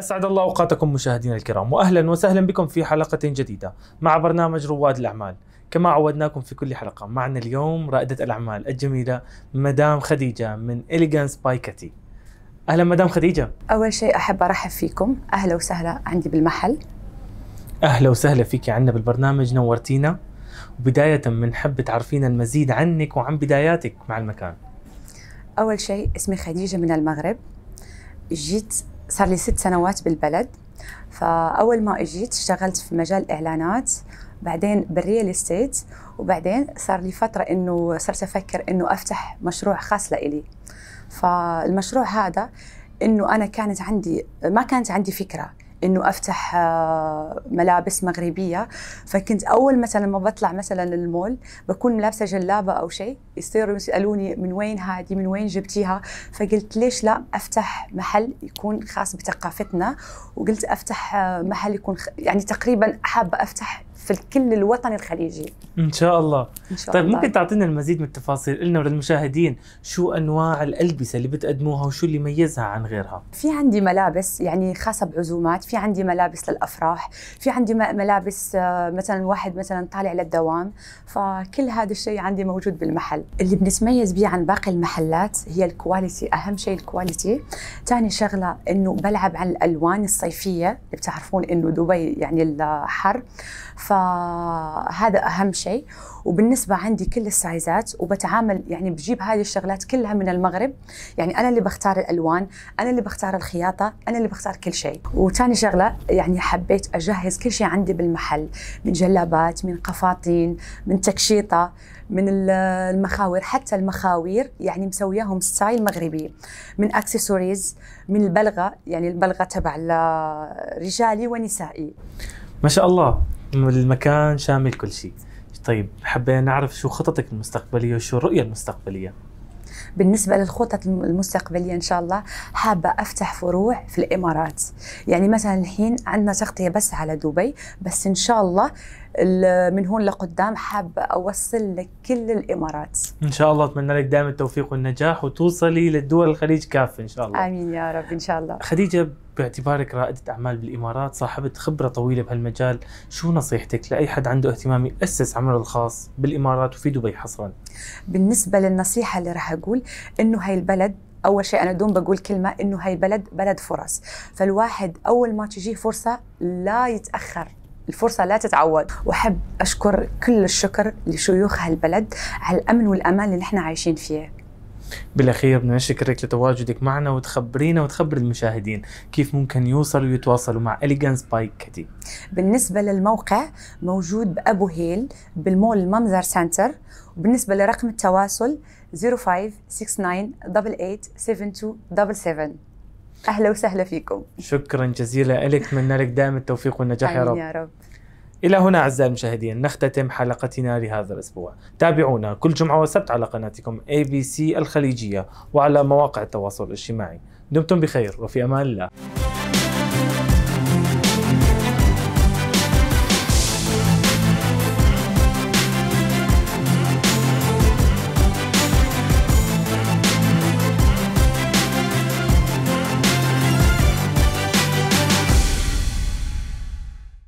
أسعد الله أوقاتكم مشاهدينا الكرام، وأهلا وسهلا بكم في حلقة جديدة مع برنامج رواد الأعمال. كما عودناكم في كل حلقة، معنا اليوم رائدة الأعمال الجميلة مدام خديجة من إليغانس باي كاتي. أهلا مدام خديجة. أول شيء أحب أرحب فيكم، أهلا وسهلا عندي بالمحل. أهلا وسهلا فيك عنا بالبرنامج، نورتينا. وبداية بنحب تعرفينا المزيد عنك وعن بداياتك مع المكان. أول شيء اسمي خديجة من المغرب، جيت صار لي 6 سنوات بالبلد. فأول ما اجيت اشتغلت في مجال إعلانات، بعدين بالريال استيت، وبعدين صار لي فترة إنه صرت أفكر إنه أفتح مشروع خاص لإلي. فالمشروع هذا إنه أنا ما كانت عندي فكرة إنه أفتح ملابس مغربية. فكنت أول مثلا ما بطلع مثلا للمول بكون لابسة جلابة أو شيء، يصيروا يسألوني من وين هذه، من وين جبتيها؟ فقلت ليش لا أفتح محل يكون خاص بثقافتنا، وقلت أفتح محل يكون يعني تقريبا حابة أفتح في كل الوطن الخليجي إن شاء الله. إن شاء طيب الله. ممكن تعطينا المزيد من التفاصيل لنا وللمشاهدين، شو أنواع الألبسة اللي بتقدموها وشو اللي يميزها عن غيرها؟ في عندي ملابس يعني خاصة بعزومات، في عندي ملابس للأفراح، في عندي ملابس مثلا واحد مثلا طالع للدوام، فكل هذا الشيء عندي موجود بالمحل. اللي بنتميز به عن باقي المحلات هي الكواليتي، أهم شيء الكواليتي. ثاني شغلة إنه بلعب عن الألوان الصيفية، اللي بتعرفون إنه دبي يعني الحر، فهذا أهم شيء. وبالنسبة عندي كل السايزات، وبتعامل يعني بجيب هذه الشغلات كلها من المغرب، يعني أنا اللي بختار الألوان، أنا اللي بختار الخياطة، أنا اللي بختار كل شيء. وثاني شغلة يعني حبيت أجهز كل شيء عندي بالمحل، من جلابات، من قفاطين، من تكشيطة، من المخاوير، حتى المخاوير يعني مسوياهم ستايل مغربي، من أكسسوارز، من البلغة، يعني البلغة تبع رجالي ونسائي. ما شاء الله، المكان شامل كل شيء. طيب حبينا نعرف شو خططك المستقبلية وشو الرؤية المستقبلية؟ بالنسبة للخطط المستقبلية إن شاء الله حابة أفتح فروع في الإمارات. يعني مثلا الحين عندنا تغطية بس على دبي، بس إن شاء الله من هون لقدام حابة أوصل لكل الإمارات إن شاء الله. أتمنى لك دائما التوفيق والنجاح وتوصلي للدول الخليج كافة إن شاء الله. آمين يا رب إن شاء الله. خديجة، باعتبارك رائدة أعمال بالإمارات، صاحبة خبرة طويلة بهالمجال، شو نصيحتك لأي حد عنده اهتمام يأسس عمله الخاص بالإمارات وفي دبي حصرا؟ بالنسبة للنصيحة اللي راح أقول إنه هاي البلد، أول شيء أنا دوم بقول كلمة إنه هاي البلد بلد فرص. فالواحد أول ما تجيه فرصة لا يتأخر، الفرصة لا تتعوض. وأحب أشكر كل الشكر لشيوخ هالبلد على الأمن والأمان اللي نحن عايشين فيه. بالأخير بدنا نشكرك لتواجدك معنا، وتخبرينا وتخبر المشاهدين كيف ممكن يوصلوا ويتواصلوا مع إليغانس باي كاتي. بالنسبة للموقع موجود بأبو هيل بالمول الممزر سنتر، وبالنسبة لرقم التواصل 0569887277. أهلا وسهلا فيكم. شكرا جزيلا لك، أتمنى لك دائما التوفيق والنجاح يا رب. يا رب. إلى هنا أعزائي المشاهدين نختتم حلقتنا لهذا الأسبوع. تابعونا كل جمعة وسبت على قناتكم ABC الخليجية وعلى مواقع التواصل الاجتماعي. دمتم بخير وفي أمان الله.